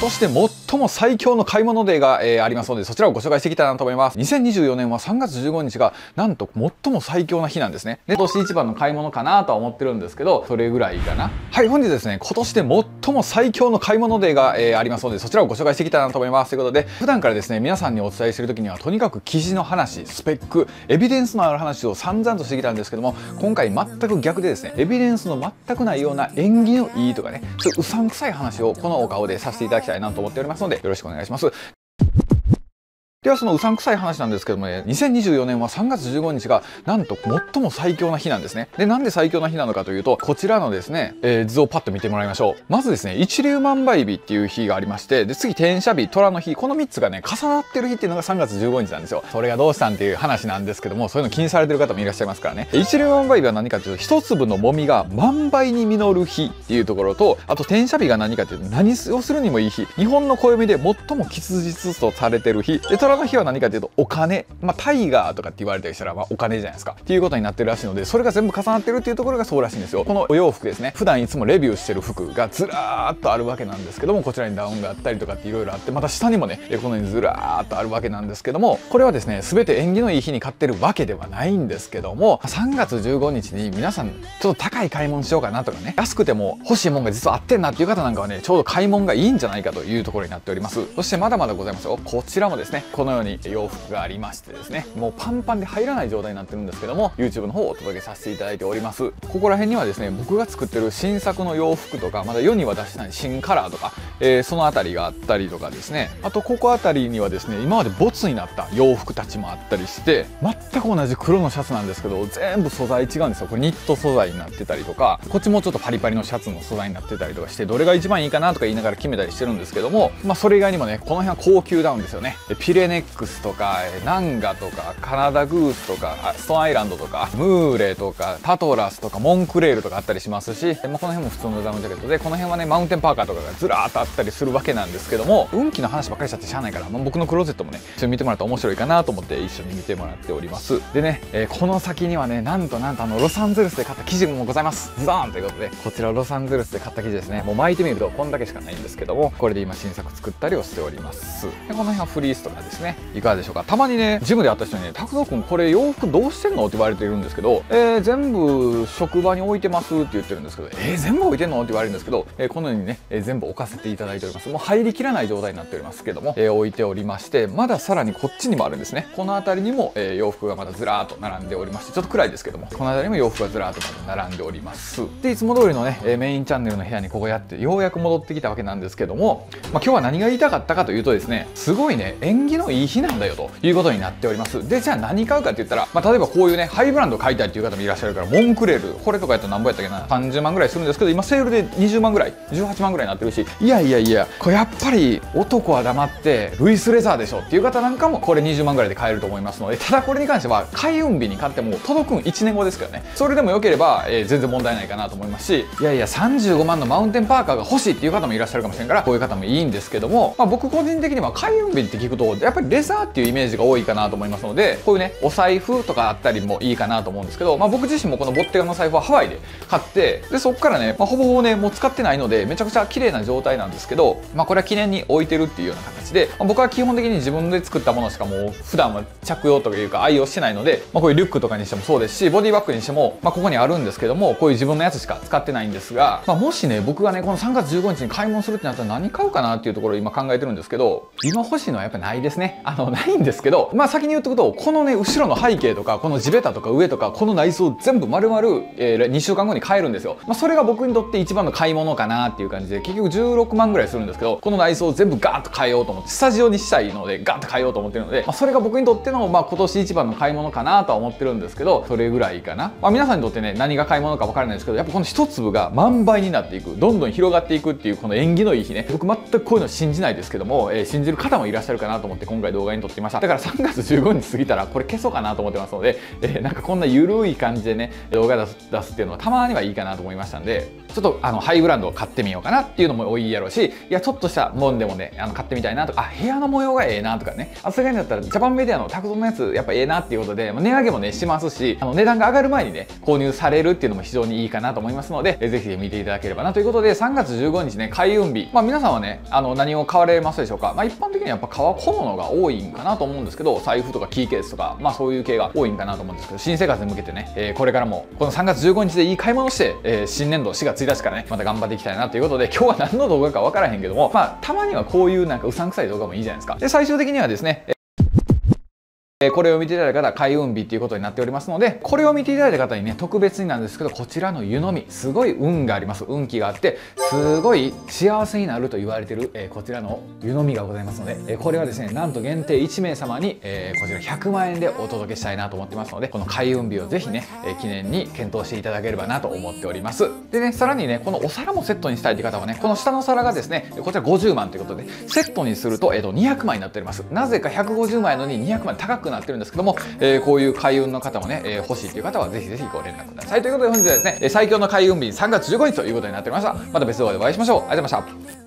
年で最も最強の買い物デーが、ありますので、そちらをご紹介していきたいなと思います。2024年は3月15日がなんと最も最強な日なんですね。で、今年一番の買い物かなとは思ってるんですけど、それぐらいかな。はい、本日ですね、今年で最も最強の買い物デーが、ありますので、そちらをご紹介していきたいなと思います。ということで、普段からですね、皆さんにお伝えしている時には、とにかく記事の話、スペック、エビデンスのある話を散々としてきたんですけども、今回全く逆でですね、エビデンスの全くないような縁起のいいとかね、そういううさんくさい話をこのお顔でさせていただきたいなと思っておりますので、よろしくお願いします。ではそのうさんくさい話なんですけどもね、2024年は3月15日がなんと最も最強な日なんですね。で、なんで最強な日なのかというと、こちらのですね、図をパッと見てもらいましょう。まずですね、一粒万倍日っていう日がありまして、で、次、天赦日、虎の日、この3つがね、重なってる日っていうのが3月15日なんですよ。それがどうしたんっていう話なんですけども、そういうの気にされてる方もいらっしゃいますからね。一粒万倍日は何かというと、一粒のもみが万倍に実る日っていうところと、あと天赦日が何かというと、何をするにもいい日。日本の暦で最も吉日とされてる日。で、虎の日は何かというと、お金、タイガーとかって言われたりしたら、お金じゃないですかっていうことになってるらしいので、それが全部重なってるっていうところがそうらしいんですよ。このお洋服ですね、普段いつもレビューしてる服がずらーっとあるわけなんですけども、こちらにダウンがあったりとかっていろいろあって、また下にもねこのようにずらーっとあるわけなんですけども、これはですね全て縁起のいい日に買ってるわけではないんですけども、3月15日に皆さんちょっと高い買い物しようかなとかね、安くても欲しいもんが実はあってんなっていう方なんかはね、ちょうど買い物がいいんじゃないかというところになっております。そしてまだまだございますよ。こちらもですね、このように洋服がありましてですね、もうパンパンで入らない状態になってるんですけども、 YouTube の方をお届けさせていただいております。ここら辺にはですね、僕が作ってる新作の洋服とか、まだ世には出してない新カラーとか、そのあたりがあったりとかですね、あとここあたりにはですね、今までボツになった洋服たちもあったりして、全く同じ黒のシャツなんですけど、全部素材違うんですよ。これニット素材になってたりとか、こっちもちょっとパリパリのシャツの素材になってたりとかして、どれが一番いいかなとか言いながら決めたりしてるんですけども、それ以外にもね、この辺は高級ダウンですよね。ピレネックスとかナンガとかカナダグースとかストーンアイランドとかムーレとかタトラスとかモンクレールとかあったりしますし、この辺も普通のダウンジャケットで、この辺はねマウンテンパーカーとかがずらーっとあったりするわけなんですけども、運気の話ばっかりしちゃってしゃあないから、僕のクローゼットもね一緒に見てもらったら面白いかなと思って一緒に見てもらっております。でね、この先にはね、なんとロサンゼルスで買った生地もございます。ズドーンということで、こちらロサンゼルスで買った生地ですね。もう巻いてみるとこんだけしかないんですけども、これで今新作作ったりをしております。でこの辺はフリースとかですね、いかがでしょうか。たまにねジムで会った人にね、拓人君これ洋服どうしてんのって言われているんですけど、全部職場に置いてますって言ってるんですけど、全部置いてんのって言われるんですけど、このようにね、全部置かせていただいております。もう入りきらない状態になっておりますけども、置いておりまして、まださらにこっちにもあるんですね。この辺りにも、洋服がまだずらーっと並んでおりまして、ちょっと暗いですけども、この辺りにも洋服がずらーっとまだ並んでおります。でいつも通りのねメインチャンネルの部屋にここやってようやく戻ってきたわけなんですけども、今日は何が言いたかったかというとですね、すごいね縁起のいい日なんだよということになっております。でじゃあ何買うかって言ったら、例えばこういうねハイブランド買いたいっていう方もいらっしゃるから、モンクレールこれとかやったら何ぼやったっけな、30万ぐらいするんですけど、今セールで20万ぐらい18万ぐらいになってるし、いやこれやっぱり男は黙ってルイスレザーでしょっていう方なんかもこれ20万ぐらいで買えると思いますので、ただこれに関しては開運日に買っても届くん1年後ですからね、それでも良ければ、全然問題ないかなと思いますし、35万のマウンテンパーカーが欲しいっていう方もいらっしゃるかもしれんから、こういう方もいいんですけども、僕個人的には開運日って聞くとやっぱりレザーっていうイメージが多いかなと思いますので、こういうねお財布とかあったりもいいかなと思うんですけど、僕自身もこのボッテガの財布はハワイで買って、でそこからね、ほぼほぼねもう使ってないのでめちゃくちゃ綺麗な状態なんですけど、これは記念に置いてるっていうような形で、僕は基本的に自分で作ったものしかもう普段は着用というか愛用してないので、こういうリュックとかにしてもそうですし、ボディバッグにしても、ここにあるんですけども、こういう自分のやつしか使ってないんですが、もしね僕がねこの3月15日に買い物するってなったら何買うかなっていうところを今考えてるんですけど、今欲しいのはやっぱないですね。ないんですけど、先に言っとくと、このね後ろの背景とかこの地べたとか上とかこの内装全部丸々、2週間後に買えるんですよ。それが僕にとって一番の買い物かなっていう感じで、結局16万ぐらいするんですけど、この内装を全部ガーッと変えようと思って、スタジオにしたいのでガーッと変えようと思ってるので、それが僕にとっての、今年一番の買い物かなとは思ってるんですけど、それぐらいかな。皆さんにとってね何が買い物か分からないですけど、やっぱこの一粒が万倍になっていく、どんどん広がっていくっていうこの縁起のいい日ね、僕全くこういうの信じないですけども、信じる方もいらっしゃるかなと思って今回動画に撮ってみました。だから3月15日過ぎたらこれ消そうかなと思ってますので、なんかこんなゆるい感じでね動画出すっていうのはたまにはいいかなと思いましたんで、ちょっとハイブランドを買ってみようかなっていうのもいいやろうし、いやちょっとしたもんでもね買ってみたいなとか、部屋の模様がええなとかね、さすがにだったらジャパンメディアのタクトのやつやっぱええなっていうことで、値上げもねしますし、値段が上がる前にね購入されるっていうのも非常にいいかなと思いますので、ぜひ見ていただければなということで、3月15日ね開運日、皆さんはね何を買われますでしょうか。一般的にはやっぱ革小物が多いんかなと思うんですけど、財布とかキーケースとかそういう系が多いんかなと思うんですけど、新生活に向けてね、これからもこの3月15日でいい買い物して、新年度4月1日からねまた頑張っていきたいなということで、今日は何の動画か分からへんけども、たまにはこういうなんかうさんくさい動画もいいじゃないですか。で最終的にはですね、これを見ていただいた方開運日っていうことになっておりますので、これを見ていただいた方にね特別になんですけど、こちらの湯飲みすごい運があります。運気があってすごい幸せになると言われている、こちらの湯飲みがございますので、これはですねなんと限定1名様に、こちら100万円でお届けしたいなと思ってますので、この開運日をぜひね、記念に検討していただければなと思っております。でね、さらにねこのお皿もセットにしたいという方はね、この下の皿がですねこちら50万ということでセットにすると、200万になっております。なぜか150万円のに200万高くなってるんですけども、こういう開運の方もね、欲しいという方はぜひぜひご連絡ください。ということで本日はですね、最強の開運日3月15日ということになっておりました。また別動画でお会いしましょう。ありがとうございました。